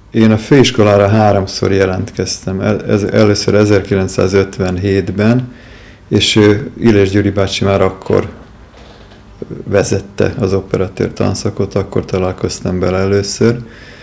Én a főiskolára 3-szor jelentkeztem. Először 1957-ben, és Illés Gyuri bácsi már akkor vezette az operatőr tanszakot, akkor találkoztam bele először.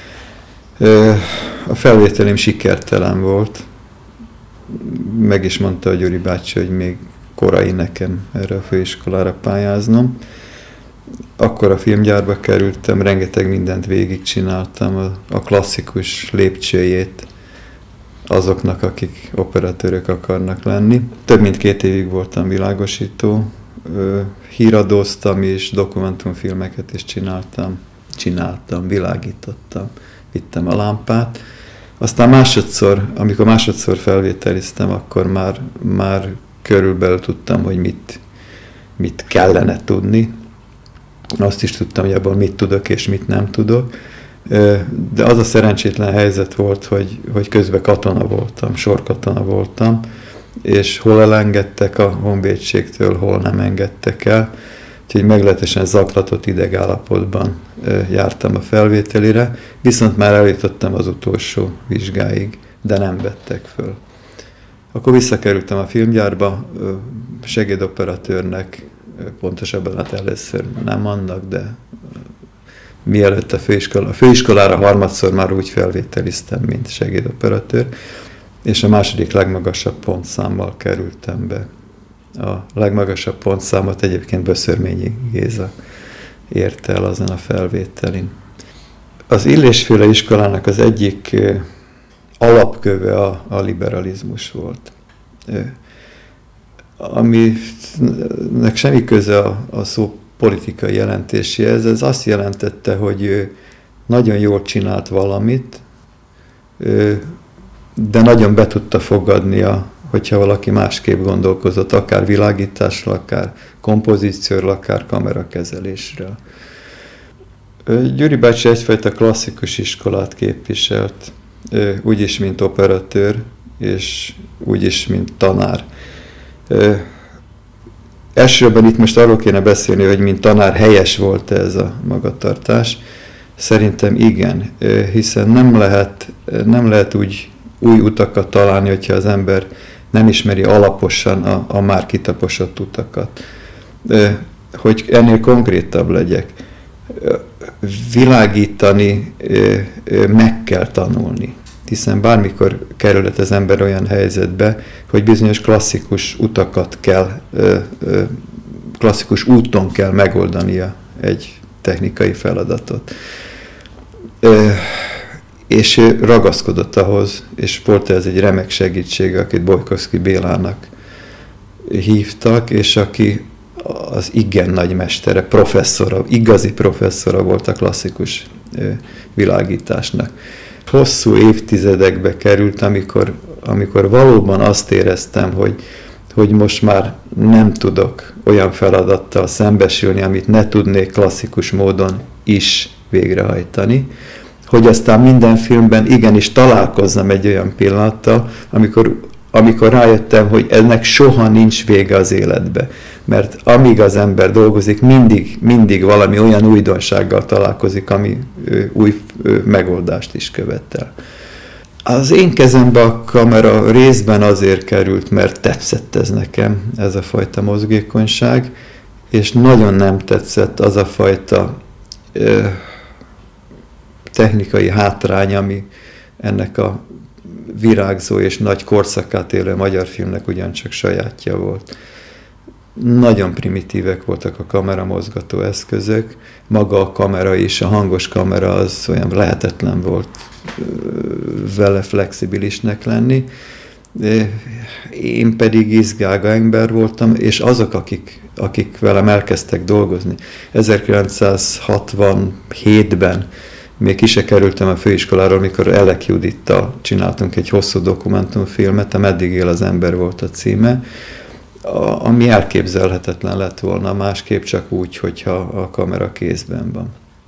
A felvételém sikertelen volt. Meg is mondta a Gyuri bácsi, hogy még korai nekem erre a főiskolára pályáznom. Akkor a filmgyárba kerültem, rengeteg mindent végigcsináltam, a klasszikus lépcsőjét azoknak, akik operatőrök akarnak lenni. Több mint 2 évig voltam világosító, híradóztam is, dokumentumfilmeket is csináltam, világítottam, vittem a lámpát. Aztán amikor másodszor felvételiztem, akkor már körülbelül tudtam, hogy mit kellene tudni. Azt is tudtam, hogy abban mit tudok és mit nem tudok. De az a szerencsétlen helyzet volt, hogy közben katona voltam, sorkatona voltam, és hol elengedtek a honvédségtől, hol nem engedtek el. Úgyhogy meglehetősen zaklatott idegállapotban jártam a felvételire, viszont már eljutottam az utolsó vizsgáig, de nem vettek föl. Akkor visszakerültem a filmgyárba, segédoperatőrnek, pontosabban hát először nem annak, de mielőtt a főiskolára harmadszor már úgy felvételiztem, mint segédoperatőr, és a második legmagasabb pontszámmal kerültem be. A legmagasabb pontszámot egyébként Böszörményi Géza érte el azon a felvételin. Az Illésféle iskolának az egyik alapköve a liberalizmus volt. Aminek semmi köze a szó politikai jelentéséhez, ez azt jelentette, hogy ő nagyon jól csinált valamit, de nagyon be tudta fogadni, hogyha valaki másképp gondolkozott, akár világításról, akár kompozícióról, akár kamerakezelésről. Gyuri bácsi egyfajta klasszikus iskolát képviselt, úgyis, mint operatőr, és úgyis, mint tanár. Elsősorban itt most arról kéne beszélni, hogy mint tanár helyes volt ez a magatartás. Szerintem igen, hiszen nem lehet úgy új utakat találni, hogyha az ember nem ismeri alaposan a már kitaposott utakat. Hogy ennél konkrétabb legyek, világítani meg kell tanulni, hiszen bármikor kerülhet az ember olyan helyzetbe, hogy bizonyos klasszikus utakat kell, klasszikus úton kell megoldania egy technikai feladatot. És ő ragaszkodott ahhoz, és volt ez egy remek segítség, akit Bojkovszky Bélának hívtak, és aki az igen nagy mestere, professzora, igazi professzora volt a klasszikus világításnak. Hosszú évtizedekbe került, amikor valóban azt éreztem, hogy most már nem tudok olyan feladattal szembesülni, amit ne tudnék klasszikus módon is végrehajtani, hogy aztán minden filmben igenis találkozzam egy olyan pillanattal, amikor rájöttem, hogy ennek soha nincs vége az életbe. Mert amíg az ember dolgozik, mindig valami olyan újdonsággal találkozik, ami új megoldást is követel. Az én kezembe a kamera részben azért került, mert tetszett ez nekem, ez a fajta mozgékonyság, és nagyon nem tetszett az a fajta technikai hátrány, ami ennek a virágzó és nagy korszakát élő magyar filmnek ugyancsak sajátja volt. Nagyon primitívek voltak a kameramozgató eszközök, maga a kamera is, a hangos kamera az olyan lehetetlen volt vele flexibilisnek lenni. Én pedig izgága ember voltam, és azok, akik velem elkezdtek dolgozni. 1967-ben még ki se kerültem a főiskoláról, mikor Elek Judittal csináltunk egy hosszú dokumentumfilmet, a Meddig él az ember volt a címe, ami elképzelhetetlen lett volna, másképp csak úgy, hogyha a kamera kézben van.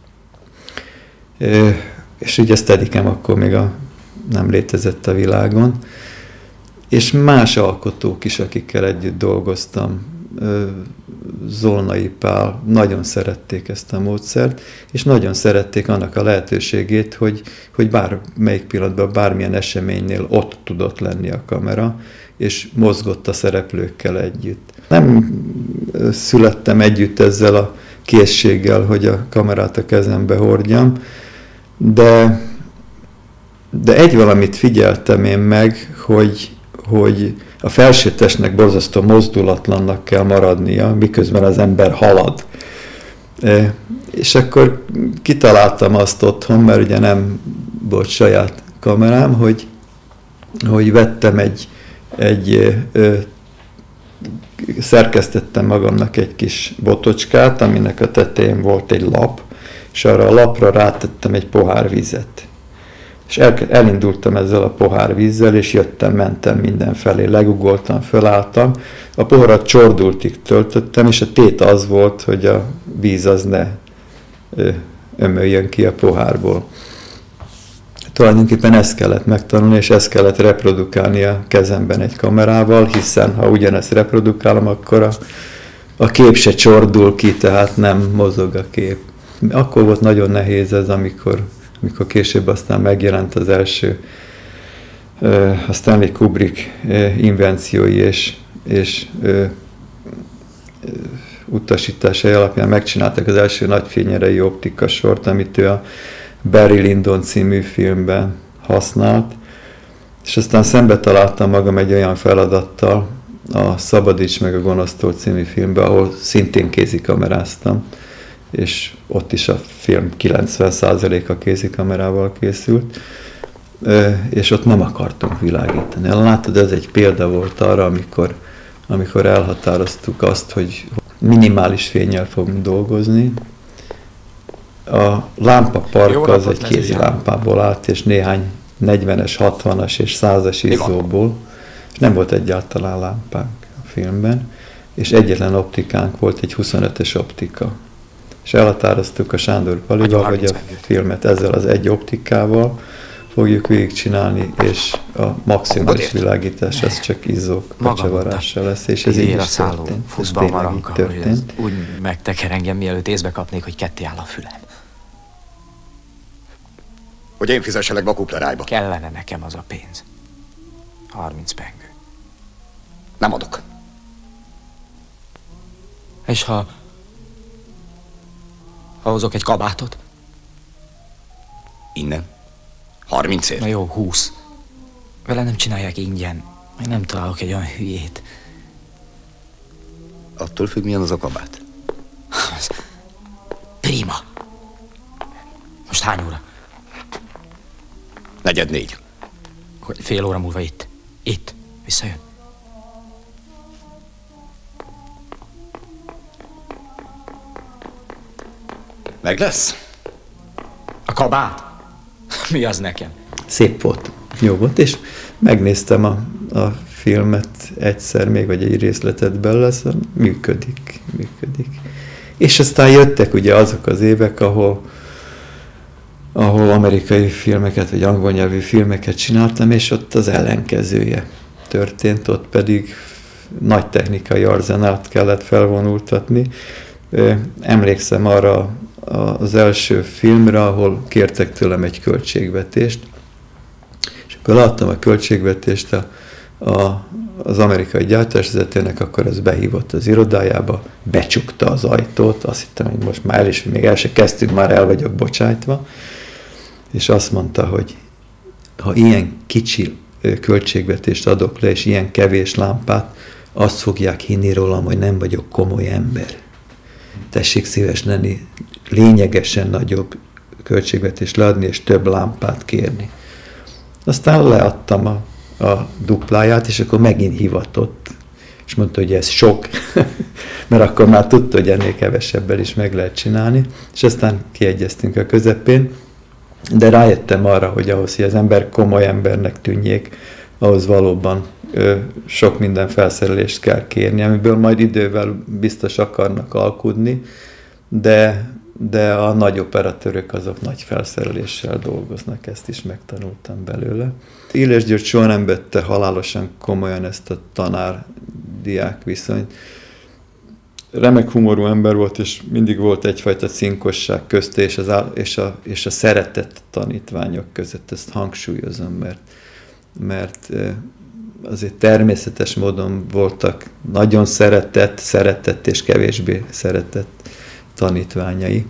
És ugye Steadicam akkor még nem létezett a világon, és más alkotók is, akikkel együtt dolgoztam, Zolnai Pál nagyon szerették ezt a módszert, és nagyon szerették annak a lehetőségét, hogy bármelyik pillanatban, bármilyen eseménynél ott tudott lenni a kamera, és mozgott a szereplőkkel együtt. Nem születtem együtt ezzel a készséggel, hogy a kamerát a kezembe hordjam, de egy valamit figyeltem én meg, hogy a felső testnek borzasztó mozdulatlannak kell maradnia, miközben az ember halad. És akkor kitaláltam azt otthon, mert ugye nem volt saját kamerám, hogy vettem szerkesztettem magamnak egy kis botocskát, aminek a tetején volt egy lap, és arra a lapra rátettem egy pohár vizet. És elindultam ezzel a pohár vízzel, és mentem mindenfelé, legugoltam, fölálltam. A poharat csordultig töltöttem, és a tét az volt, hogy a víz az ne ömöljön ki a pohárból. Tulajdonképpen ezt kellett megtanulni, és ezt kellett reprodukálni a kezemben egy kamerával, hiszen ha ugyanezt reprodukálom, akkor a kép se csordul ki, tehát nem mozog a kép. Akkor volt nagyon nehéz ez, amikor később aztán megjelent az első a Stanley Kubrick invenciói és utasításai alapján megcsináltak az első nagyfényerejű optika sort, amit ő a Barry Lyndon című filmben használt, és aztán szembe találtam magam egy olyan feladattal, a Szabadíts meg a gonosztól című filmben, ahol szintén kézikameráztam, és ott is a film 90%-a kézikamerával készült, és ott nem akartunk világítani. Látod, ez egy példa volt arra, amikor elhatároztuk azt, hogy minimális fénnyel fogunk dolgozni. A lámpapark az egy kézilámpából állt, és néhány 40-es, 60-as és 100-as izzóból. Nem volt egyáltalán lámpánk a filmben, és egyetlen optikánk volt, egy 25-es optika. És elhatároztuk a Sándor Palival, hogy a filmet ezzel az egy optikával fogjuk végigcsinálni, és a maximális világítás az csak izzók becsavarással lesz, és ez így is történt. Ez tényleg így történt. Úgy megteker engem, mielőtt észbe kapnék, hogy ketté áll a fülem. Hogy én fizesselek be a kuplerájba. Kellene nekem az a pénz. 30 pengő. Nem adok. És ha hozok egy kabátot? Innen? 30-ért? Na jó, 20. Vele nem csinálják ingyen. Meg nem találok egy olyan hülyét. Attól függ, milyen az a kabát. Az prima. Most hány óra? 4:45. Fél óra múlva itt. Itt. Visszajön. Meg lesz? A kabát? Mi az nekem? Szép volt. Jó volt, és megnéztem a filmet egyszer még, vagy egy részletet belőle, szóval működik. És aztán jöttek ugye azok az évek, ahol amerikai filmeket, vagy angol nyelvű filmeket csináltam, és ott az ellenkezője történt, ott pedig nagy technikai arzenált kellett felvonultatni. Emlékszem arra az első filmre, ahol kértek tőlem egy költségvetést, és akkor láttam a költségvetést az amerikai gyártásvezetőnek, akkor az behívott az irodájába, becsukta az ajtót, azt hittem, hogy most már még el se kezdtünk, már el vagyok bocsájtva, és azt mondta, hogy ha ilyen kicsi költségvetést adok le, és ilyen kevés lámpát, azt fogják hinni rólam, hogy nem vagyok komoly ember. Tessék szíves lenni, lényegesen nagyobb költségvetést leadni, és több lámpát kérni. Aztán leadtam a dupláját, és akkor megint hivatott, és mondta, hogy ez sok, mert akkor már tudta, hogy ennél kevesebbel is meg lehet csinálni, és aztán kiegyeztünk a közepén, de rájöttem arra, hogy ahhoz, hogy az ember komoly embernek tűnjék, ahhoz valóban sok minden felszerelést kell kérni, amiből majd idővel biztos akarnak alkudni, de a nagy operatőrök azok nagy felszereléssel dolgoznak, ezt is megtanultam belőle. Illés György soha nem vette halálosan komolyan ezt a tanár-diák viszonyt. remek humorú ember volt, és mindig volt egyfajta cinkosság közte és a szeretett tanítványok között. Ezt hangsúlyozom, mert azért természetes módon voltak nagyon szeretett és kevésbé szeretett tanítványai.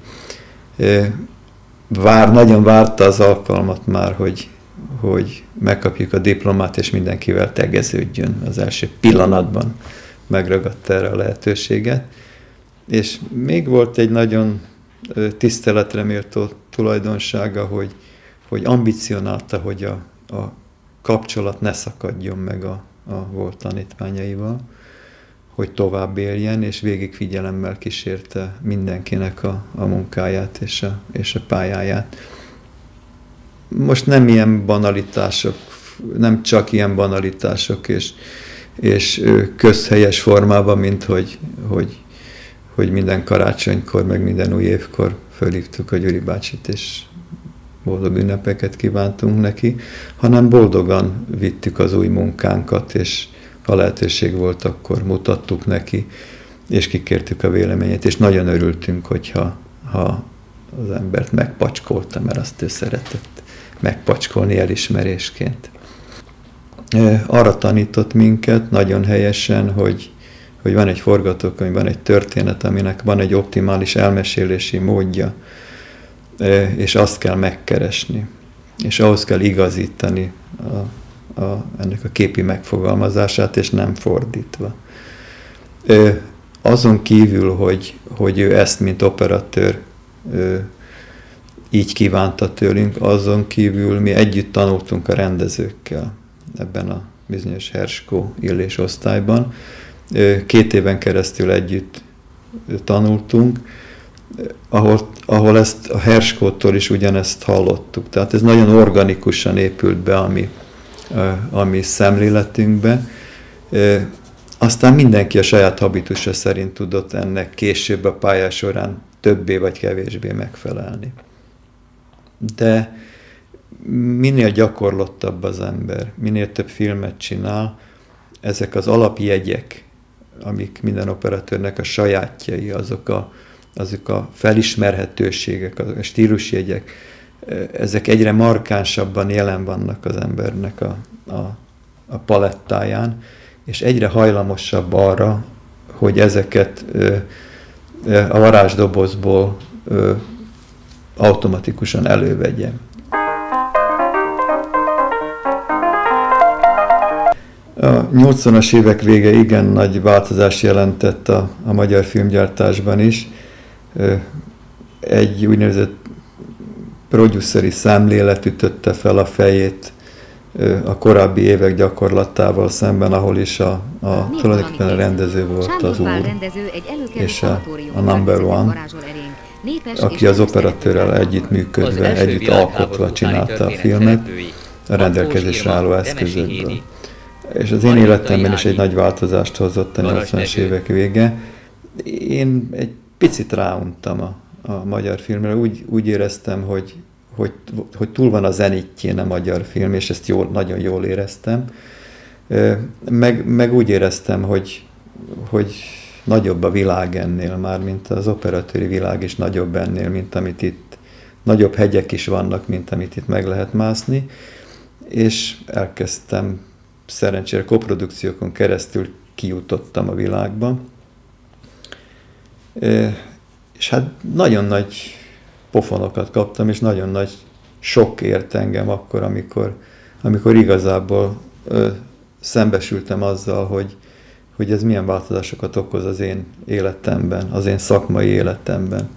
Nagyon várta az alkalmat már, hogy megkapjuk a diplomát, és mindenkivel tegeződjön. Az első pillanatban megragadta erre a lehetőséget. És még volt egy nagyon tiszteletre méltó tulajdonsága, hogy ambicionálta, hogy a kapcsolat ne szakadjon meg a volt tanítványaival, hogy tovább éljen, és végig figyelemmel kísérte mindenkinek a munkáját és a pályáját. Most nem ilyen banalitások, nem csak ilyen banalitások és közhelyes formában, mint hogy minden karácsonykor, meg minden új évkor fölhívtuk a Gyuri bácsit, és boldog ünnepeket kívántunk neki, hanem boldogan vittük az új munkánkat, és ha lehetőség volt, akkor mutattuk neki, és kikértük a véleményét, és nagyon örültünk, hogyha az embert megpacskolta, mert azt ő szeretett megpacskolni elismerésként. Arra tanított minket nagyon helyesen, hogy van egy forgatókönyv, van egy történet, aminek van egy optimális elmesélési módja, és azt kell megkeresni, és ahhoz kell igazítani ennek a képi megfogalmazását, és nem fordítva. Azon kívül, hogy ő ezt, mint operatőr így kívánta tőlünk, azon kívül mi együtt tanultunk a rendezőkkel ebben a bizonyos Herskó Illés osztályban. 2 éven keresztül együtt tanultunk, ahol ezt a Herskótól is ugyanezt hallottuk. Tehát ez nagyon organikusan épült be a mi szemléletünkbe. Aztán mindenki a saját habitusa szerint tudott ennek később a pálya során többé vagy kevésbé megfelelni. De minél gyakorlottabb az ember, minél több filmet csinál, ezek az alapjegyek, amik minden operatőrnek a sajátjai, azok a felismerhetőségek, a stílusjegyek, ezek egyre markánsabban jelen vannak az embernek a palettáján, és egyre hajlamosabb arra, hogy ezeket a varázsdobozból automatikusan elővegye. A 80-as évek vége igen nagy változást jelentett a magyar filmgyártásban is. Egy úgynevezett produceri szemlélet ütötte fel a fejét a korábbi évek gyakorlatával szemben, ahol is tulajdonképpen a rendező volt az úr, és a number one, aki az operatőrrel együttműködve, együtt alkotva csinálta a filmet a rendelkezésre álló eszközökből. És az én életemben is egy nagy változást hozott a 80-as évek vége. Én egy picit ráuntam a magyar filmre, úgy éreztem, hogy túl van a zenitjén a magyar film, és ezt nagyon jól éreztem. Meg úgy éreztem, hogy nagyobb a világ ennél már, mint az operatőri világ is nagyobb ennél, mint amit itt, nagyobb hegyek is vannak, mint amit itt meg lehet mászni, és elkezdtem szerencsére koprodukciókon keresztül kijutottam a világba. És hát nagyon nagy pofonokat kaptam, és nagyon nagy sok ért engem akkor, amikor igazából szembesültem azzal, hogy ez milyen változásokat okoz az én életemben, az én szakmai életemben.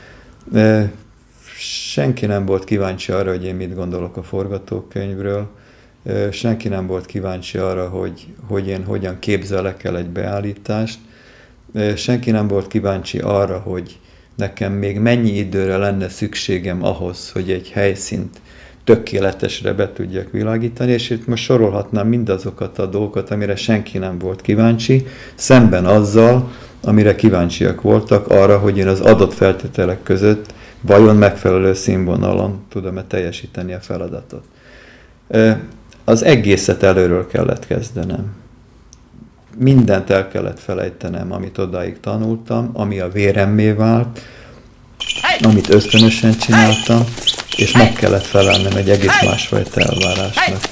Senki nem volt kíváncsi arra, hogy én mit gondolok a forgatókönyvről, senki nem volt kíváncsi arra, hogy én hogyan képzelek el egy beállítást, senki nem volt kíváncsi arra, hogy nekem még mennyi időre lenne szükségem ahhoz, hogy egy helyszínt tökéletesre be tudjak világítani, és itt most sorolhatnám mindazokat a dolgokat, amire senki nem volt kíváncsi, szemben azzal, amire kíváncsiak voltak arra, hogy én az adott feltételek között vajon megfelelő színvonalon tudom-e teljesíteni a feladatot. Az egészet előről kellett kezdenem. mindent el kellett felejtenem, amit odáig tanultam, ami a véremmé vált, amit ösztönösen csináltam, és meg kellett felelnem egy egész másfajta elvárásnak.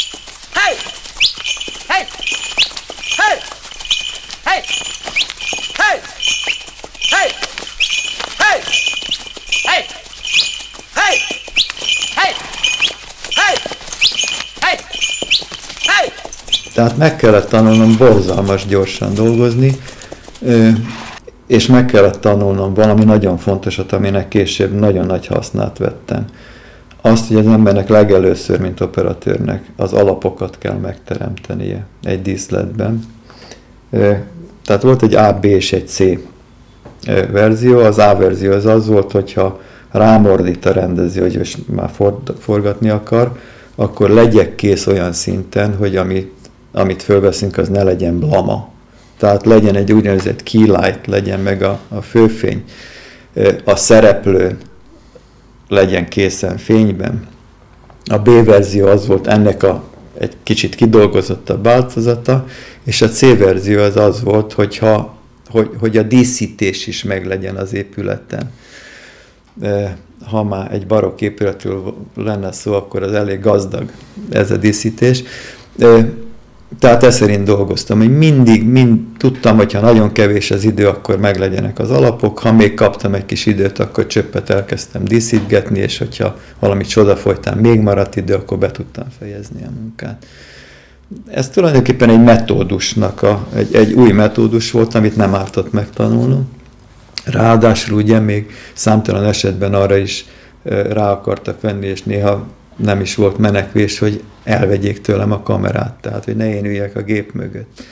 Tehát meg kellett tanulnom borzalmas gyorsan dolgozni, és meg kellett tanulnom valami nagyon fontosat, aminek később nagyon nagy hasznát vettem. Azt, hogy az embernek legelőször, mint operatőrnek, az alapokat kell megteremtenie egy díszletben. Tehát volt egy A, B és egy C verzió. Az A verzió az volt, hogyha rámordít a rendező, hogy most már forgatni akar, akkor legyek kész olyan szinten, hogy amit fölveszünk, az ne legyen blama. Tehát legyen egy úgynevezett key light, legyen meg a főfény, a szereplő legyen készen fényben. A B verzió az volt ennek egy kicsit kidolgozottabb változata, és a C verzió az volt, hogy a díszítés is meglegyen az épületen. Ha már egy barokk épületről lenne szó, akkor az elég gazdag ez a díszítés. Tehát ez szerint dolgoztam, hogy mindig tudtam, hogy ha nagyon kevés az idő, akkor meglegyenek az alapok, ha még kaptam egy kis időt, akkor csöppet elkezdtem díszítgetni, és hogyha valami csoda folytán még maradt idő, akkor be tudtam fejezni a munkát. Ez tulajdonképpen egy metódusnak, egy új metódus volt, amit nem ártott megtanulnom. Ráadásul ugye még számtalan esetben arra is rá akartak venni, és néha nem is volt menekvés, hogy elvegyék tőlem a kamerát, tehát hogy ne én üljek a gép mögött.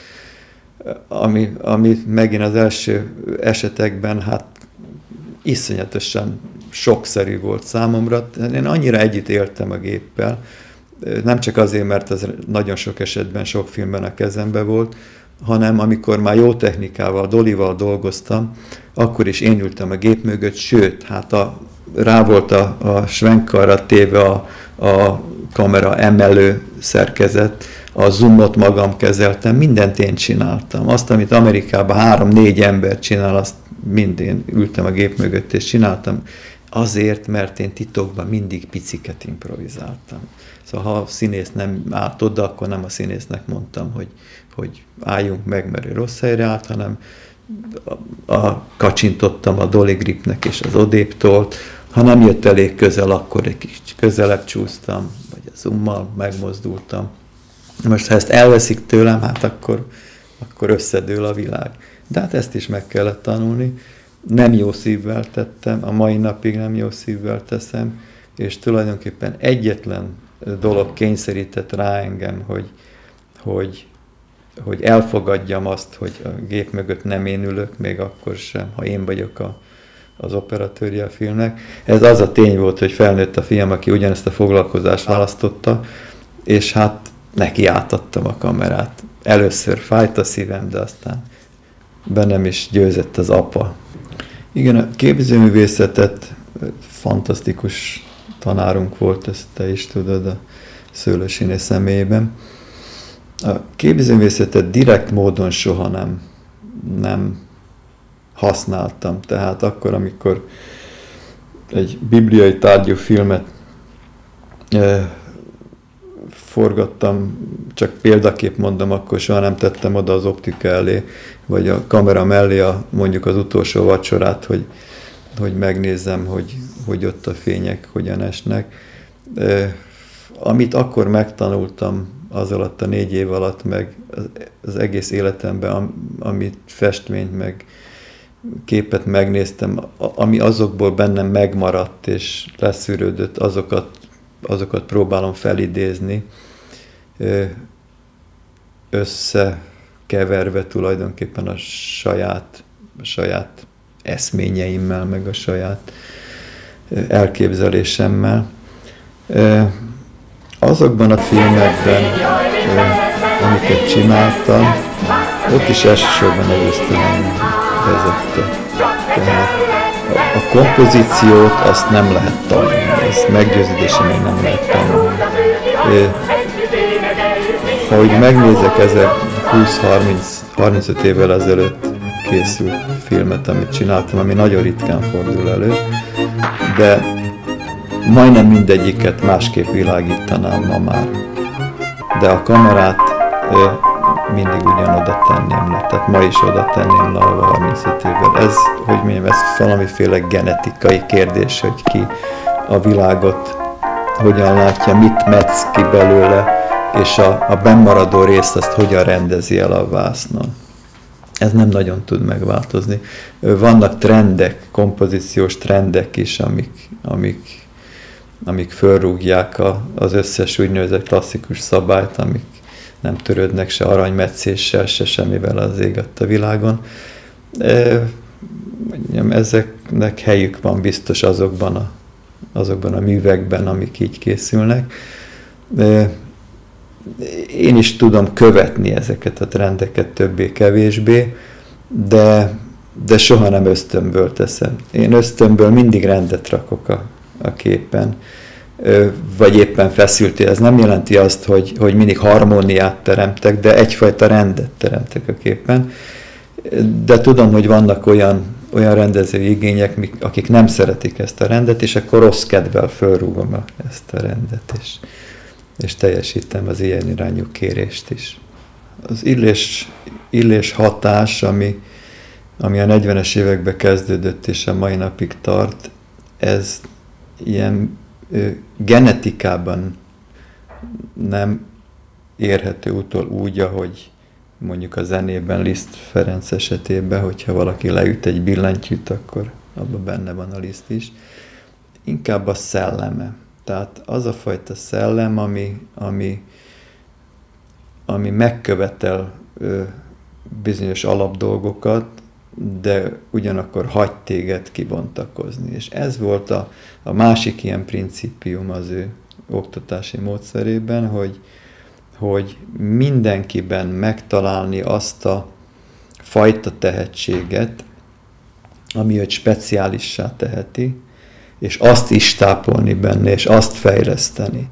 Ami megint az első esetekben hát iszonyatosan sokszerű volt számomra. Én annyira együtt éltem a géppel, nem csak azért, mert ez nagyon sok esetben, sok filmben a kezembe volt, hanem amikor már jó technikával, dolival dolgoztam, akkor is én ültem a gép mögött, sőt, hát rá volt a schwenkarra téve a kamera emelő szerkezet, a zoomot magam kezeltem, mindent én csináltam. Azt, amit Amerikában 3-4 ember csinál, azt mind én ültem a gép mögött és csináltam. Azért, mert én titokban mindig piciket improvizáltam. Szóval ha a színész nem állt oda, akkor nem a színésznek mondtam, hogy álljunk meg, mert ő rossz helyre állt, hanem kacsintottam a dolly gripnek és az odéptolt. Ha nem jött elég közel, akkor egy kicsit közelebb csúsztam, vagy a zoommal megmozdultam. Most ha ezt elveszik tőlem, hát akkor összedől a világ. De hát ezt is meg kellett tanulni. Nem jó szívvel tettem, a mai napig nem jó szívvel teszem, és tulajdonképpen egyetlen dolog kényszerített rá engem, hogy elfogadjam azt, hogy a gép mögött nem én ülök, még akkor sem, ha én vagyok az operatőrje a filmnek. Ez az a tény volt, hogy felnőtt a fiam, aki ugyanezt a foglalkozást választotta, és hát neki átadtam a kamerát. Először fájt a szívem, de aztán bennem is győzött az apa. Igen, a képzőművészetet fantasztikus tanárunk volt, ezt te is tudod, a Szőlősiné személyében. A képzőművészetet direkt módon soha nem használtam. Tehát akkor, amikor egy bibliai tárgyú filmet forgattam, csak példakép mondom, akkor soha nem tettem oda az optika elé, vagy a kamera mellé mondjuk az utolsó vacsorát, hogy megnézzem, hogy ott a fények hogyan esnek. Amit akkor megtanultam az alatt a 4 év alatt, meg az egész életemben, amit festményt, meg képet megnéztem, ami azokból bennem megmaradt és leszűrődött, azokat próbálom felidézni, összekeverve tulajdonképpen a saját eszményeimmel, meg a saját elképzelésemmel. Azokban a filmekben, amiket csináltam, ott is elsősorban egy ösztönöm vezette. Tehát a kompozíciót azt nem lehet tanulni, ezt meggyőződésem még nem lehet tanulni. Ha úgy megnézek 20-35 évvel ezelőtt készült filmet, amit csináltam, ami nagyon ritkán fordul elő, de majdnem mindegyiket másképp világítanám ma már. De a kamerát mindig ugyanoda tenném le, tehát ma is oda tenném le, ahol 35 évvel. Ez, hogy mondjam, ez valamiféle genetikai kérdés, hogy ki a világot hogyan látja, mit metsz ki belőle, és a bennmaradó részt azt hogyan rendezi el a vásznon. Ez nem nagyon tud megváltozni. Vannak trendek, kompozíciós trendek is, amik fölrúgják az összes úgynevezett klasszikus szabályt, amik nem törődnek se aranymetszéssel, se semmivel az ég a világon. Ezeknek helyük van biztos azokban a művekben, amik így készülnek. Én is tudom követni ezeket a trendeket többé-kevésbé, de soha nem ösztönből teszem. Én ösztönből mindig rendet rakok a képen, vagy éppen feszülté. Ez nem jelenti azt, hogy mindig harmóniát teremtek, de egyfajta rendet teremtek a képen. De tudom, hogy vannak olyan rendezői igények, akik nem szeretik ezt a rendet, és akkor rossz kedvel fölrúgom ezt a rendet, és teljesítem az ilyen irányú kérést is. Az Illés hatás, ami a 40-es években kezdődött, és a mai napig tart, ez ilyen genetikában nem érhető utol úgy, ahogy mondjuk a zenében Liszt Ferenc esetében, hogyha valaki leüt egy billentyűt, akkor abban benne van a Liszt is. Inkább a szelleme. Tehát az a fajta szellem, ami megkövetel bizonyos alapdolgokat, de ugyanakkor hagy téged kibontakozni. És ez volt a másik ilyen principium az ő oktatási módszerében, hogy mindenkiben megtalálni azt a fajta tehetséget, ami őt speciálissá teheti, és azt is tápolni benne, és azt fejleszteni.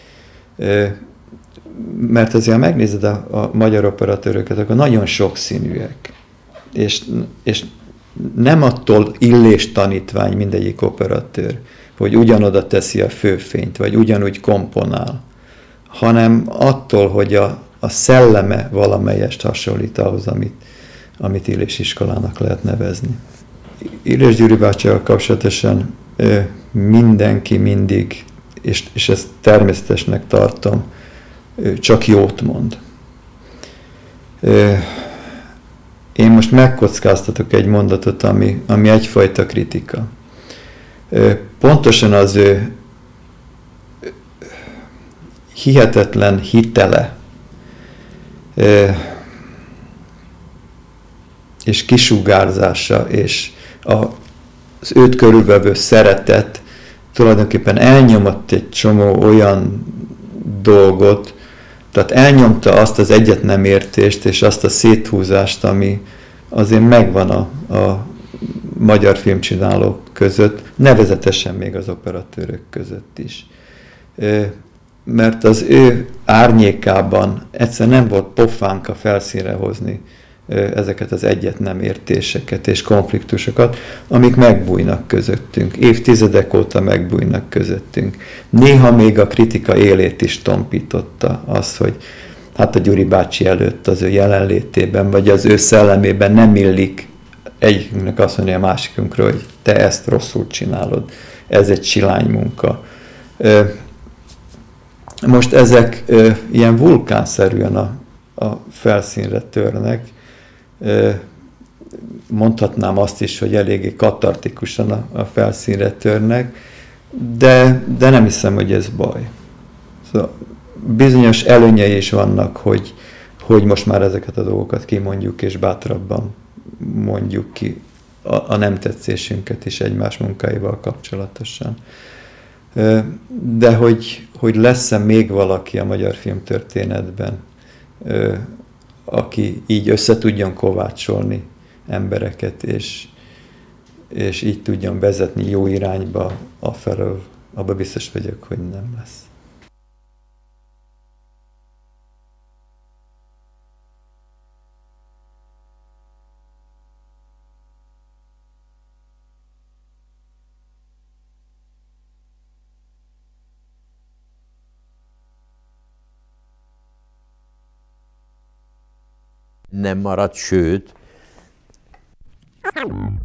Mert azért, ha megnézed a magyar operatőröket, akkor nagyon sokszínűek. És nem attól Illés tanítvány mindegyik operatőr, hogy ugyanoda teszi a főfényt, vagy ugyanúgy komponál, hanem attól, hogy a szelleme valamelyest hasonlít ahhoz, amit Illés iskolának lehet nevezni. Illés Gyuri bácsival kapcsolatosan mindenki mindig, és ezt természetesnek tartom, csak jót mond. Én most megkockáztatok egy mondatot, ami egyfajta kritika. Pontosan az ő hihetetlen hitele és kisugárzása, és az őt körülvevő szeretet tulajdonképpen elnyomott egy csomó olyan dolgot, tehát elnyomta azt az egyet nem értést, és azt a széthúzást, ami azért megvan a magyar filmcsinálók között, nevezetesen még az operatőrök között is. Mert az ő árnyékában egyszer nem volt pofánka felszínre hozni ezeket az egyet nem értéseket és konfliktusokat, amik megbújnak közöttünk. Évtizedek óta megbújnak közöttünk. Néha még a kritika élét is tompította az, hogy hát a Gyuri bácsi előtt az ő jelenlétében, vagy az ő szellemében nem illik egyikünknek azt mondja a másikunkról, hogy te ezt rosszul csinálod. Ez egy silány munka. Most ezek ilyen vulkánszerűen a felszínre törnek. Mondhatnám azt is, hogy eléggé katartikusan a felszínre törnek, de nem hiszem, hogy ez baj. Szóval bizonyos előnyei is vannak, hogy most már ezeket a dolgokat kimondjuk, és bátrabban mondjuk ki a nem tetszésünket is egymás munkáival kapcsolatosan. De hogy lesz-e még valaki a magyar filmtörténetben, aki így össze tudjon kovácsolni embereket, és így tudjon vezetni jó irányba afelől, abban biztos vagyok, hogy nem lesz. nem maradt, sőt,